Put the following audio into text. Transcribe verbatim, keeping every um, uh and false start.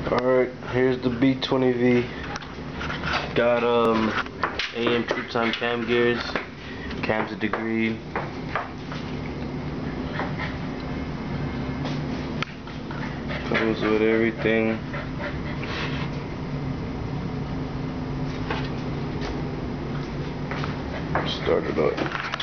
Alright, here's the B twenty V. Got um A M true time cam gears, cam's a degree. Comes with everything. Start it up.